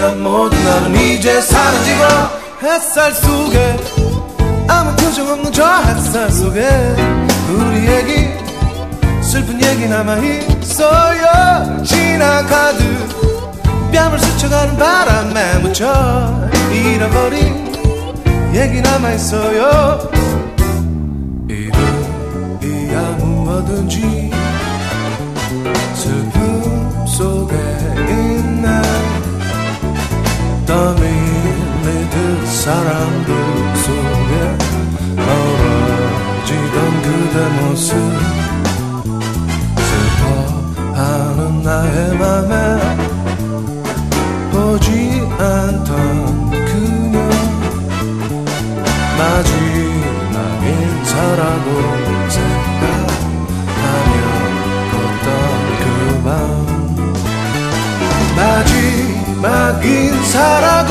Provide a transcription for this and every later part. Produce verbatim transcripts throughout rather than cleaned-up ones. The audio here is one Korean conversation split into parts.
지난 모든 날은 이제 사라지고 햇살 속에 아무 표정 없는 저 햇살 속에 우리 얘기 슬픈 얘기 남아있어요. 지나가듯 뺨을 스쳐가는 바람에 묻혀 잃어버린 얘기 남아있어요. 이름이야 무엇든지 슬픔 속에 있네. 떠밀리듯 사람들 속에 멀어지던 그대 모습 슬퍼하는 나의 맘에 보지 않던 그녀 마지막 인사라고 생각하며 걷던 그 밤 마지막 인사라고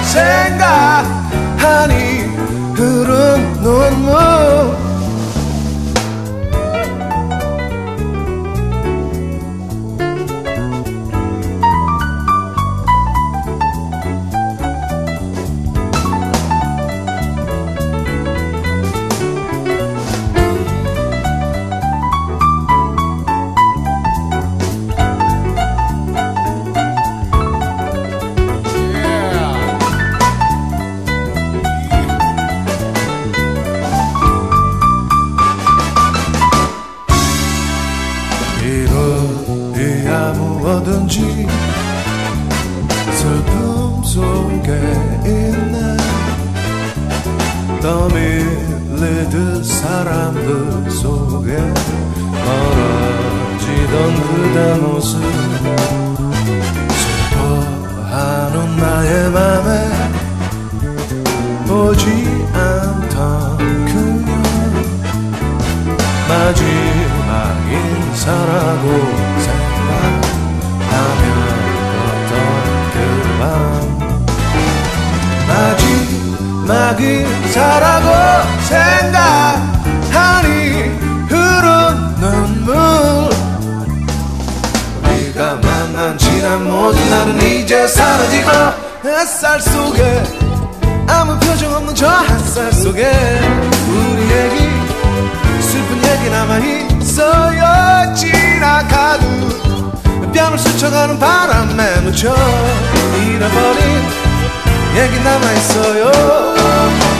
생각하니 흐른 눈물 뭐든지 슬픔 속에 있네. 떠밀리듯 사람들 속에 멀어지던 그대 모습 슬퍼하는 나의 맘에 보지 않던 그녀 마지막 인사라고 생각 하며 걷던 그 밤 마지막 인사라고 생각하니 흐른 눈물 우리가 만난 지난 모든 날은 이제 사라지고 햇살 속에 아무 표정 없는 저 햇살 속에 우리 얘기 슬픈 얘기 남아있어요. 지나가듯 뺨을 스쳐가는 바람에 묻혀 잃어버린 얘기 남아있어요.